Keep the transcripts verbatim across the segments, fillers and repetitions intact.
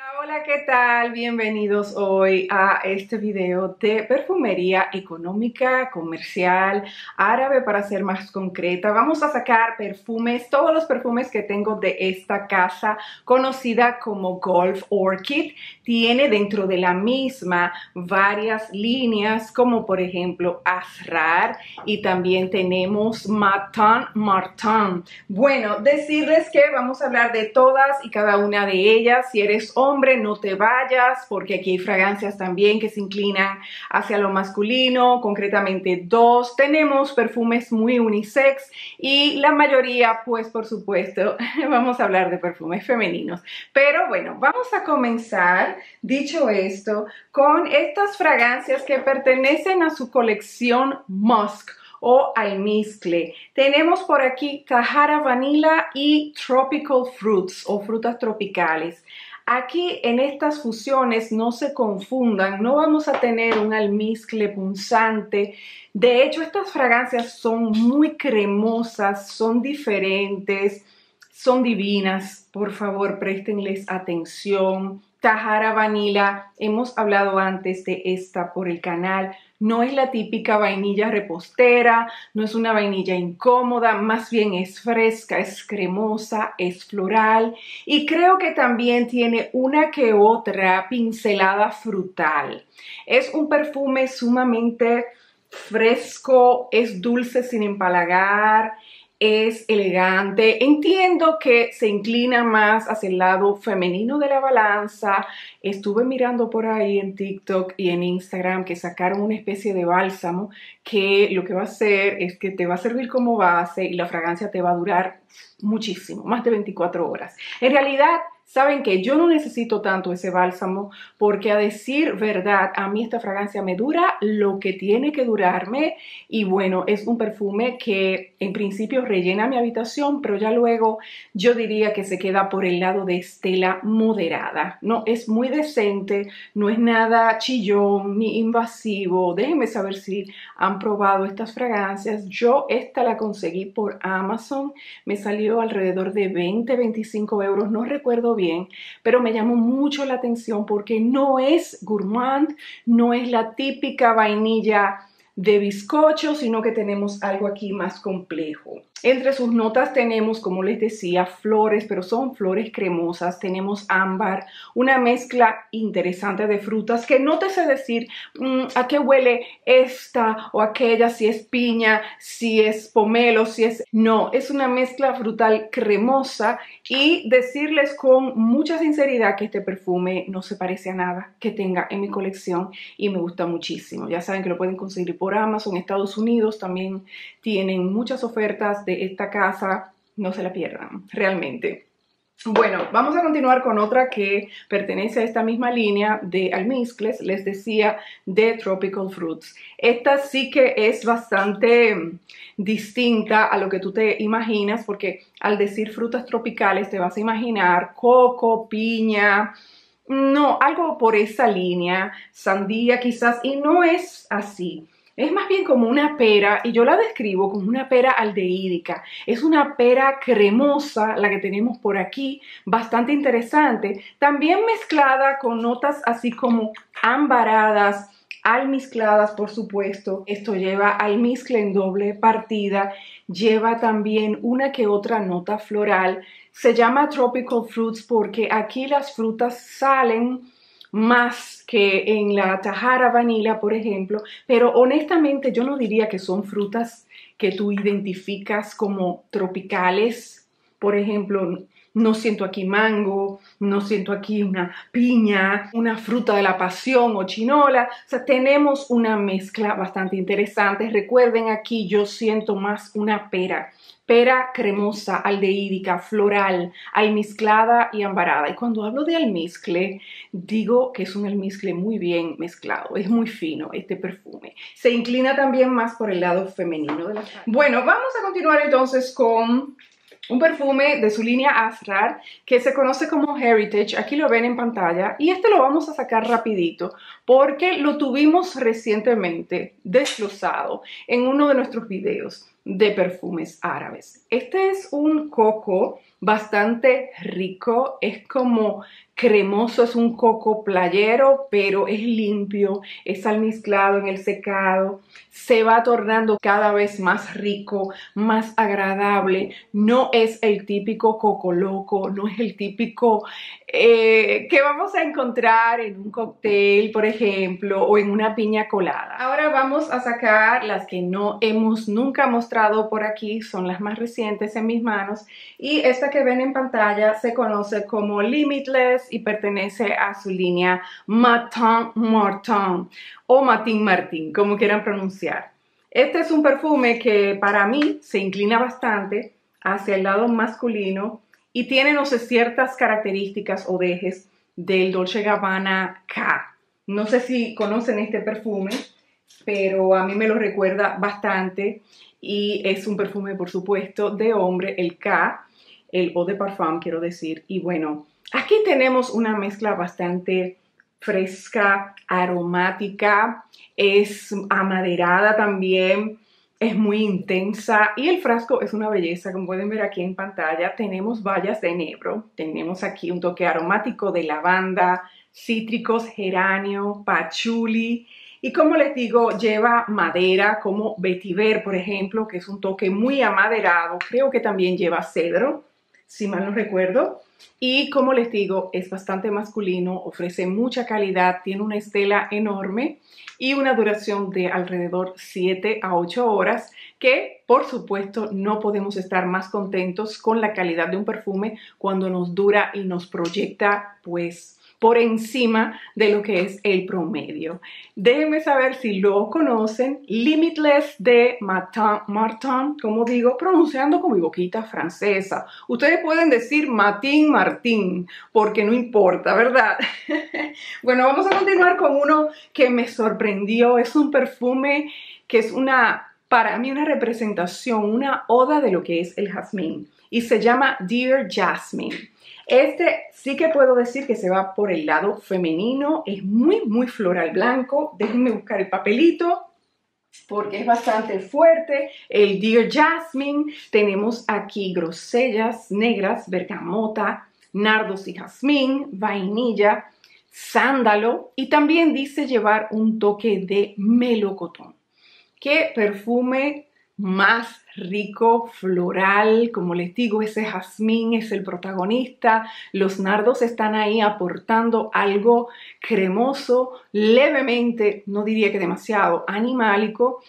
Hola, ¿qué tal? Bienvenidos hoy a este video de perfumería económica, comercial, árabe para ser más concreta. Vamos a sacar perfumes, todos los perfumes que tengo de esta casa conocida como Gulf Orchid. Tiene dentro de la misma varias líneas como por ejemplo Asrar y también tenemos Martin Martin. Bueno, decirles que vamos a hablar de todas y cada una de ellas. Si eres hombre, no te vayas porque aquí hay fragancias también que se inclinan hacia lo masculino, concretamente dos. Tenemos perfumes muy unisex y la mayoría, pues por supuesto, vamos a hablar de perfumes femeninos. Pero bueno, vamos a comenzar, dicho esto, con estas fragancias que pertenecen a su colección Musk o almizcle. Tenemos por aquí Tahara Vanilla y Tropical Fruits o frutas tropicales. Aquí en estas fusiones no se confundan, no vamos a tener un almizcle punzante. De hecho, estas fragancias son muy cremosas, son diferentes, son divinas. Por favor, préstenles atención. Tahara Vanilla, hemos hablado antes de esta por el canal. No es la típica vainilla repostera, no es una vainilla incómoda, más bien es fresca, es cremosa, es floral y creo que también tiene una que otra pincelada frutal. Es un perfume sumamente fresco, es dulce sin empalagar, es elegante. Entiendo que se inclina más hacia el lado femenino de la balanza. Estuve mirando por ahí en TikTok y en Instagram que sacaron una especie de bálsamo que lo que va a hacer es que te va a servir como base y la fragancia te va a durar muchísimo, más de veinticuatro horas. En realidad, saben que yo no necesito tanto ese bálsamo porque, a decir verdad, a mí esta fragancia me dura lo que tiene que durarme y bueno, es un perfume que en principio rellena mi habitación, pero ya luego yo diría que se queda por el lado de estela moderada. No, es muy decente, no es nada chillón ni invasivo. Déjenme saber si han probado estas fragancias. Yo esta la conseguí por Amazon, me salió alrededor de veinte, veinticinco euros, no recuerdo bien, pero me llamó mucho la atención porque no es gourmand, no es la típica vainilla de bizcocho, sino que tenemos algo aquí más complejo. Entre sus notas tenemos, como les decía, flores, pero son flores cremosas. Tenemos ámbar, una mezcla interesante de frutas que no te sé decir mmm, a qué huele esta o aquella, si es piña, si es pomelo, si es... No, es una mezcla frutal cremosa y decirles con mucha sinceridad que este perfume no se parece a nada que tenga en mi colección y me gusta muchísimo. Ya saben que lo pueden conseguir por Amazon, Estados Unidos también tienen muchas ofertas de esta casa, no se la pierdan, realmente. Bueno, vamos a continuar con otra que pertenece a esta misma línea de almizcles, les decía, de Tropical Fruits. Esta sí que es bastante distinta a lo que tú te imaginas, porque al decir frutas tropicales te vas a imaginar coco, piña, no, algo por esa línea, sandía quizás, y no es así. Es más bien como una pera y yo la describo como una pera aldehídica. Es una pera cremosa la que tenemos por aquí, bastante interesante. También mezclada con notas así como ambaradas, almizcladas por supuesto. Esto lleva almizcle en doble partida. Lleva también una que otra nota floral. Se llama Tropical Fruits porque aquí las frutas salen más que en la Tahara Vanilla, por ejemplo, pero honestamente yo no diría que son frutas que tú identificas como tropicales. Por ejemplo, no siento aquí mango, no siento aquí una piña, una fruta de la pasión o chinola. O sea, tenemos una mezcla bastante interesante. Recuerden, aquí yo siento más una pera. Pera cremosa, aldehídica, floral, almizclada y ambarada. Y cuando hablo de almizcle, digo que es un almizcle muy bien mezclado. Es muy fino este perfume. Se inclina también más por el lado femenino de la cara. Bueno, vamos a continuar entonces con un perfume de su línea Asrar que se conoce como Heritage. Aquí lo ven en pantalla y este lo vamos a sacar rapidito porque lo tuvimos recientemente desglosado en uno de nuestros videos. de perfumes árabes. Este es un coco bastante rico, es como cremoso, es un coco playero, pero es limpio, es almizclado en el secado, se va tornando cada vez más rico, más agradable. No es el típico coco loco, no es el típico eh, que vamos a encontrar en un cóctel, por ejemplo, o en una piña colada. Ahora vamos a sacar las que no hemos nunca mostrado por aquí, son las más recientes en mis manos, y esta que ven en pantalla se conoce como Limitless y pertenece a su línea Matin Martin o Matin Martin, como quieran pronunciar. Este es un perfume que para mí se inclina bastante hacia el lado masculino y tiene, no sé, ciertas características o dejes del Dolce Gabbana K. No sé si conocen este perfume, pero a mí me lo recuerda bastante y es un perfume, por supuesto, de hombre, el K, el Eau de Parfum, quiero decir. Y bueno, aquí tenemos una mezcla bastante fresca, aromática, es amaderada también, es muy intensa y el frasco es una belleza, como pueden ver aquí en pantalla. Tenemos bayas de enebro, tenemos aquí un toque aromático de lavanda, cítricos, geranio, pachuli y, como les digo, lleva madera como vetiver, por ejemplo, que es un toque muy amaderado. Creo que también lleva cedro, si mal no recuerdo. Y como les digo, es bastante masculino, ofrece mucha calidad, tiene una estela enorme y una duración de alrededor siete a ocho horas, que por supuesto no podemos estar más contentos con la calidad de un perfume cuando nos dura y nos proyecta pues por encima de lo que es el promedio. Déjenme saber si lo conocen. Limitless de Matin Martin, como digo, pronunciando con mi boquita francesa. Ustedes pueden decir Matin Martin, porque no importa, ¿verdad? Bueno, vamos a continuar con uno que me sorprendió. Es un perfume que es una, para mí, una representación, una oda de lo que es el jazmín. Y se llama Dear Jasmine. Este sí que puedo decir que se va por el lado femenino, es muy, muy floral blanco. Déjenme buscar el papelito porque es bastante fuerte. El Dear Jasmine, tenemos aquí grosellas negras, bergamota, nardos y jazmín, vainilla, sándalo y también dice llevar un toque de melocotón. ¡Qué perfume más rico, floral! Como les digo, ese jazmín es el protagonista, los nardos están ahí aportando algo cremoso, levemente, no diría que demasiado, animálico.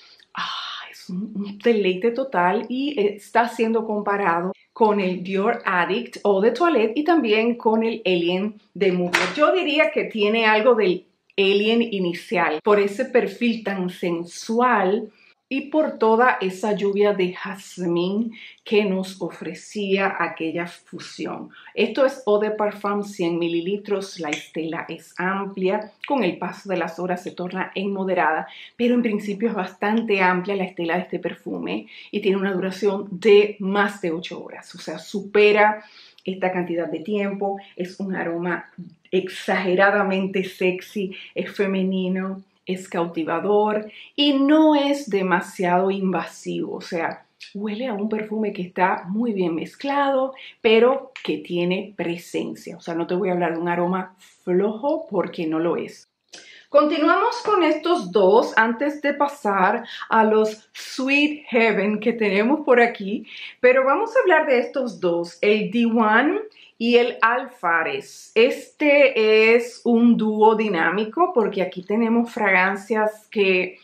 Ah, es un, un deleite total y está siendo comparado con el Dior Addict Eau de Toilette y también con el Alien de Mugler. Yo diría que tiene algo del Alien inicial, por ese perfil tan sensual y por toda esa lluvia de jazmín que nos ofrecía aquella fusión. Esto es Eau de Parfum cien mililitros, la estela es amplia, con el paso de las horas se torna en moderada, pero en principio es bastante amplia la estela de este perfume y tiene una duración de más de ocho horas, o sea, supera esta cantidad de tiempo. Es un aroma exageradamente sexy, es femenino, es cautivador y no es demasiado invasivo, o sea, huele a un perfume que está muy bien mezclado, pero que tiene presencia. O sea, no te voy a hablar de un aroma flojo porque no lo es. Continuamos con estos dos antes de pasar a los Sweet Heaven que tenemos por aquí, pero vamos a hablar de estos dos, el Diwan y el Alfares. Este es un dúo dinámico porque aquí tenemos fragancias que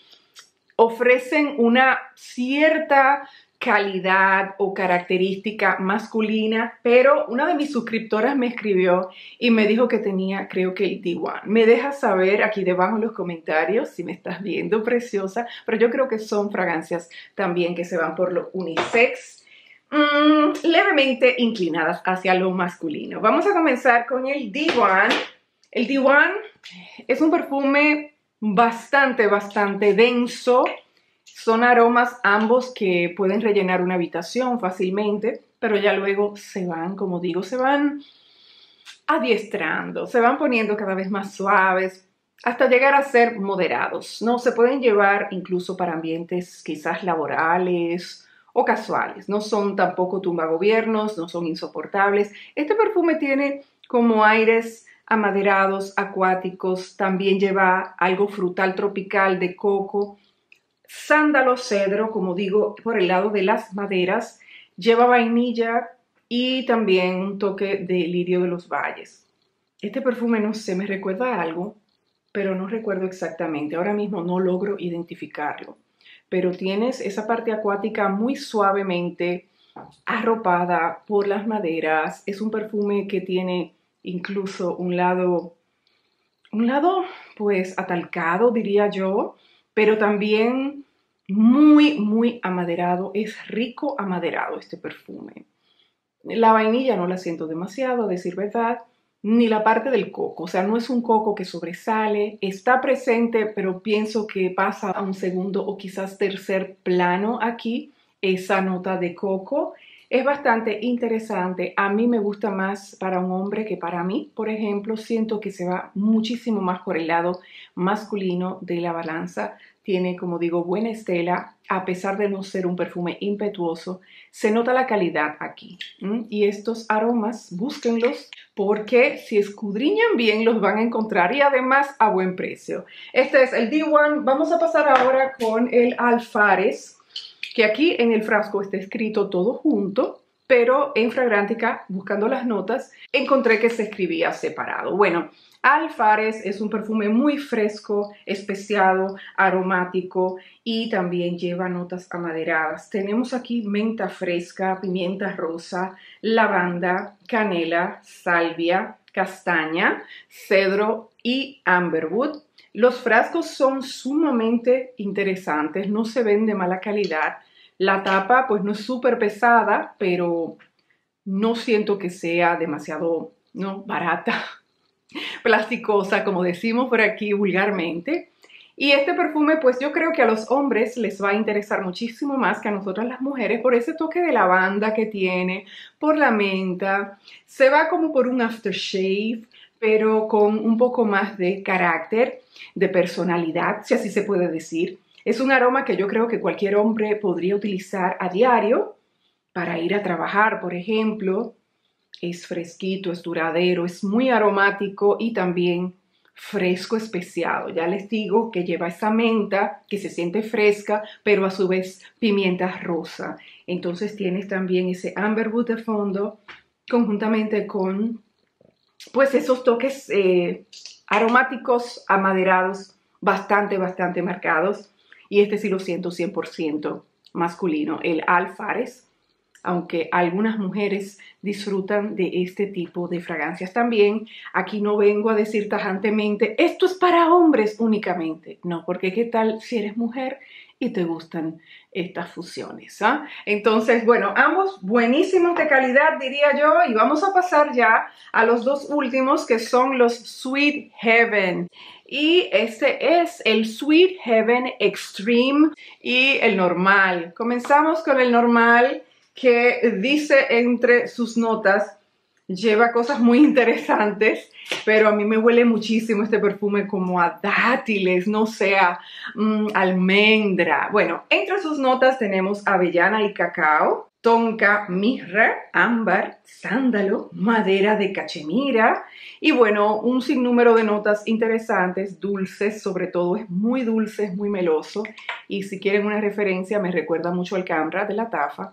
ofrecen una cierta calidad o característica masculina, pero una de mis suscriptoras me escribió y me dijo que tenía, creo que el Diwan. Me dejas saber aquí debajo en los comentarios si me estás viendo, preciosa, pero yo creo que son fragancias también que se van por lo unisex, mmm, levemente inclinadas hacia lo masculino. Vamos a comenzar con el Diwan. El Diwan es un perfume bastante, bastante denso. Son aromas ambos que pueden rellenar una habitación fácilmente, pero ya luego se van, como digo, se van adiestrando, se van poniendo cada vez más suaves, hasta llegar a ser moderados, ¿no? Se pueden llevar incluso para ambientes quizás laborales o casuales. No son tampoco tumbagobiernos, no son insoportables. Este perfume tiene como aires amaderados, acuáticos, también lleva algo frutal tropical de coco, sándalo, cedro, como digo, por el lado de las maderas, lleva vainilla y también un toque de lirio de los valles. Este perfume, no sé, me recuerda a algo, pero no recuerdo exactamente. Ahora mismo no logro identificarlo. Pero tienes esa parte acuática muy suavemente arropada por las maderas. Es un perfume que tiene incluso un lado, un lado pues atalcado, diría yo, pero también muy, muy amaderado. Es rico amaderado este perfume. La vainilla no la siento demasiado, a decir verdad, ni la parte del coco. O sea, no es un coco que sobresale, está presente, pero pienso que pasa a un segundo o quizás tercer plano aquí, esa nota de coco. Es bastante interesante. A mí me gusta más para un hombre que para mí. Por ejemplo, siento que se va muchísimo más por el lado masculino de la balanza. Tiene, como digo, buena estela, a pesar de no ser un perfume impetuoso. Se nota la calidad aquí. ¿Mm? Y estos aromas, búsquenlos, porque si escudriñan bien los van a encontrar y además a buen precio. Este es el D uno. Vamos a pasar ahora con el Alfares, que aquí en el frasco está escrito todo junto, pero en Fragrantica, buscando las notas, encontré que se escribía separado. Bueno, Alfares es un perfume muy fresco, especiado, aromático y también lleva notas amaderadas. Tenemos aquí menta fresca, pimienta rosa, lavanda, canela, salvia, castaña, cedro y amberwood. Los frascos son sumamente interesantes, no se ven de mala calidad. La tapa pues no es súper pesada, pero no siento que sea demasiado, ¿no?, barata, plasticosa, como decimos por aquí vulgarmente. Y este perfume pues yo creo que a los hombres les va a interesar muchísimo más que a nosotras las mujeres por ese toque de lavanda que tiene, por la menta. Se va como por un aftershave, pero con un poco más de carácter, de personalidad, si así se puede decir. Es un aroma que yo creo que cualquier hombre podría utilizar a diario para ir a trabajar, por ejemplo. Es fresquito, es duradero, es muy aromático y también fresco especiado. Ya les digo que lleva esa menta que se siente fresca, pero a su vez pimienta rosa. Entonces tienes también ese amberwood de fondo, conjuntamente con pues esos toques eh, aromáticos, amaderados, bastante, bastante marcados. Y este sí lo siento cien por ciento masculino, el Alfares, aunque algunas mujeres disfrutan de este tipo de fragancias también. Aquí no vengo a decir tajantemente, esto es para hombres únicamente. No, porque qué tal si eres mujer y te gustan estas fusiones, ¿ah? Entonces, bueno, ambos buenísimos de calidad, diría yo, y vamos a pasar ya a los dos últimos, que son los Sweet Heaven. Y este es el Sweet Heaven Extreme y el normal. Comenzamos con el normal, que dice entre sus notas, lleva cosas muy interesantes, pero a mí me huele muchísimo este perfume como a dátiles, no sé, a mmm, almendra. Bueno, entre sus notas tenemos avellana y cacao, tonka, mirra, ámbar, sándalo, madera de cachemira y bueno, un sinnúmero de notas interesantes, dulces, sobre todo es muy dulce, es muy meloso y si quieren una referencia me recuerda mucho al Camra de la Tafa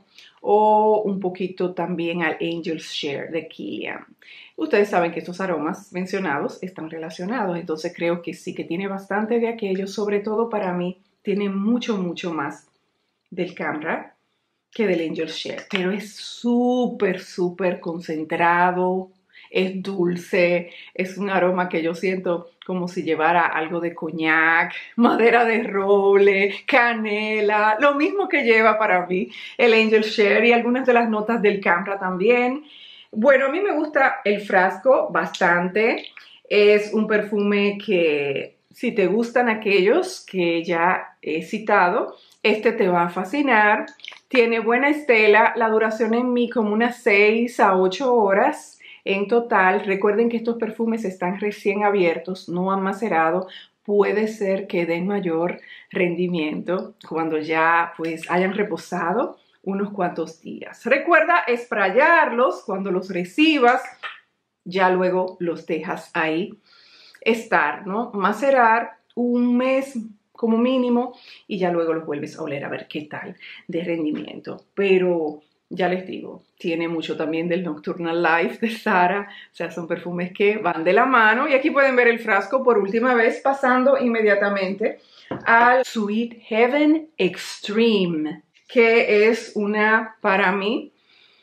o un poquito también al Angel's Share de Kilian. Ustedes saben que estos aromas mencionados están relacionados, entonces creo que sí que tiene bastante de aquello, sobre todo para mí tiene mucho, mucho más del Camra que del Angel's Share, pero es súper, súper concentrado, es dulce, es un aroma que yo siento como si llevara algo de coñac, madera de roble, canela, lo mismo que lleva para mí el Angel's Share y algunas de las notas del Camra también. Bueno, a mí me gusta el frasco bastante, es un perfume que si te gustan aquellos que ya he citado, este te va a fascinar. Tiene buena estela, la duración en mí como unas seis a ocho horas. en total. Recuerden que estos perfumes están recién abiertos, no han macerado. Puede ser que den mayor rendimiento cuando ya pues hayan reposado unos cuantos días. Recuerda sprayarlos cuando los recibas, ya luego los dejas ahí estar, ¿no? Macerar un mes como mínimo y ya luego los vuelves a oler a ver qué tal de rendimiento. Pero ya les digo, tiene mucho también del Nocturnal Life de Zara, o sea, son perfumes que van de la mano. Y aquí pueden ver el frasco por última vez, pasando inmediatamente al Sweet Heaven Extreme, que es una, para mí,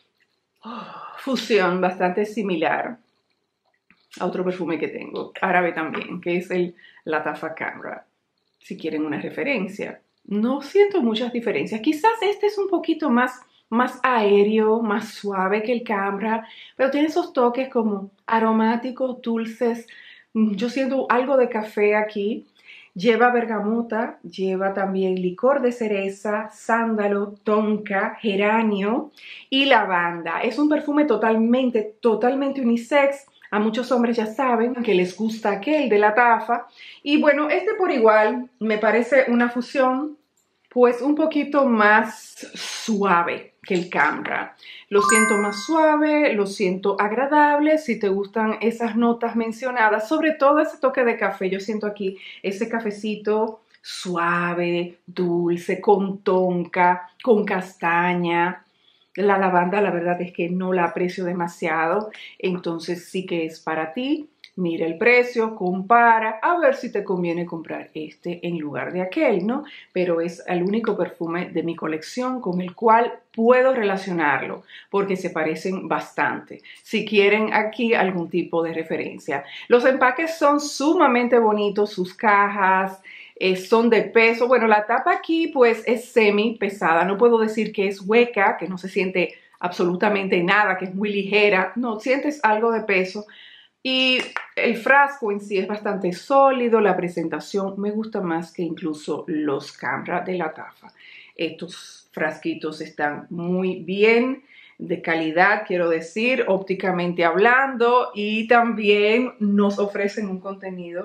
oh, fusión bastante similar a otro perfume que tengo, árabe también, que es el Lattafa Camera, si quieren una referencia. No siento muchas diferencias, quizás este es un poquito más, más aéreo, más suave que el Camera, pero tiene esos toques como aromáticos, dulces. Yo siento algo de café aquí. Lleva bergamota, lleva también licor de cereza, sándalo, tonka, geranio y lavanda. Es un perfume totalmente, totalmente unisex. A muchos hombres ya saben que les gusta aquel de Lattafa. Y bueno, este por igual me parece una fusión pues un poquito más suave que el Camera. Lo siento más suave, lo siento agradable. Si te gustan esas notas mencionadas, sobre todo ese toque de café, yo siento aquí ese cafecito suave, dulce, con tonka, con castaña. La lavanda, la verdad es que no la aprecio demasiado, entonces sí que es para ti. Mira el precio, compara, a ver si te conviene comprar este en lugar de aquel, ¿no? Pero es el único perfume de mi colección con el cual puedo relacionarlo, porque se parecen bastante. Si quieren aquí algún tipo de referencia. Los empaques son sumamente bonitos, sus cajas eh, son de peso. Bueno, la tapa aquí pues es semi pesada, no puedo decir que es hueca, que no se siente absolutamente nada, que es muy ligera. No, sientes algo de peso. Y el frasco en sí es bastante sólido, la presentación me gusta más que incluso los Camera de Lattafa. Estos frasquitos están muy bien, de calidad, quiero decir, ópticamente hablando, y también nos ofrecen un contenido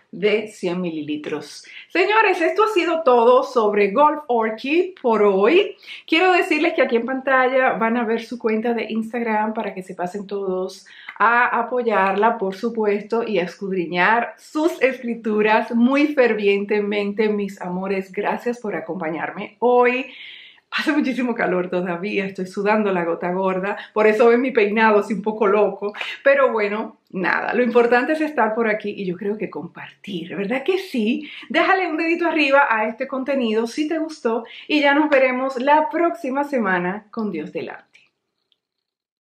de cien mililitros. Señores, esto ha sido todo sobre Golf Orchid por hoy. Quiero decirles que aquí en pantalla van a ver su cuenta de Instagram para que se pasen todos a apoyarla, por supuesto, y a escudriñar sus escrituras muy fervientemente, mis amores. Gracias por acompañarme hoy. Hace muchísimo calor todavía, estoy sudando la gota gorda, por eso ven mi peinado así un poco loco, pero bueno, nada, lo importante es estar por aquí y yo creo que compartir, ¿verdad que sí? Déjale un dedito arriba a este contenido si te gustó y ya nos veremos la próxima semana con Dios delante.